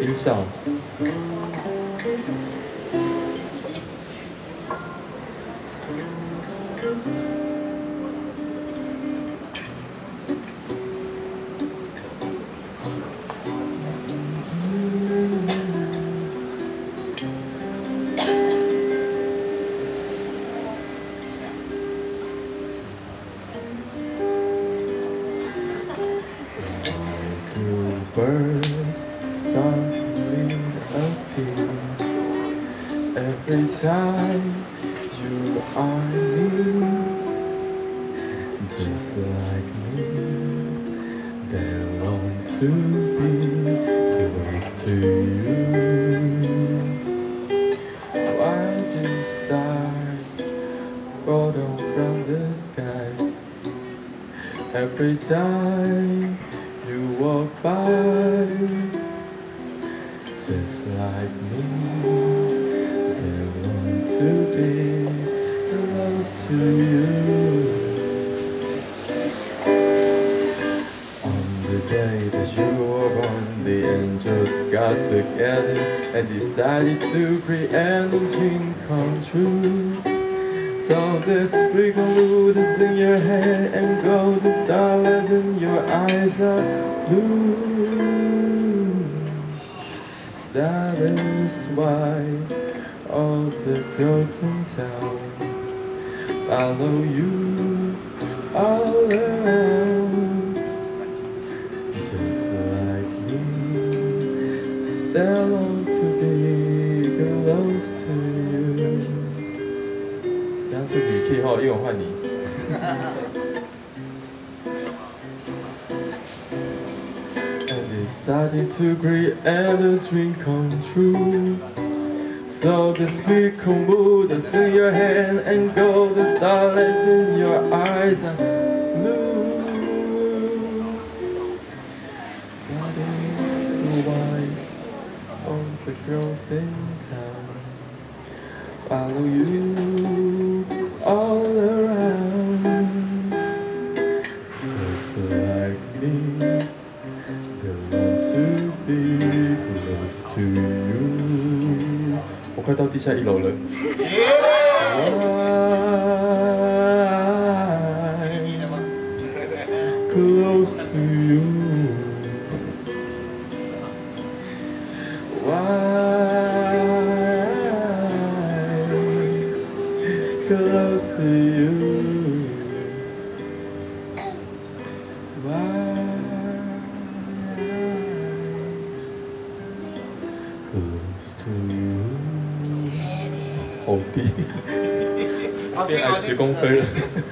音效。Birds softly appear every time you are near, just like me. They long to be close to you. Why do stars fall down from the sky every time you walk by? Just like me, they want to be close to you. On the day that you were born, the angels got together and decided to create a dream come true. So this sprinkle mood is in your head and golden starlight in your eyes are blue. That is why all the girls in town follow you all around. Just like me, they long to be close to you. 这样是女 key 哈，因为我换你。And decided to create a dream come true. So the spherical mood is in your hand and golden starlight in your eyes are blue. That is why all the girls in town follow you all around. Just like me, they want to be close to you. 我快到地下1楼了。Close to you. Close to you. Close to you. 好低，变矮10公分了。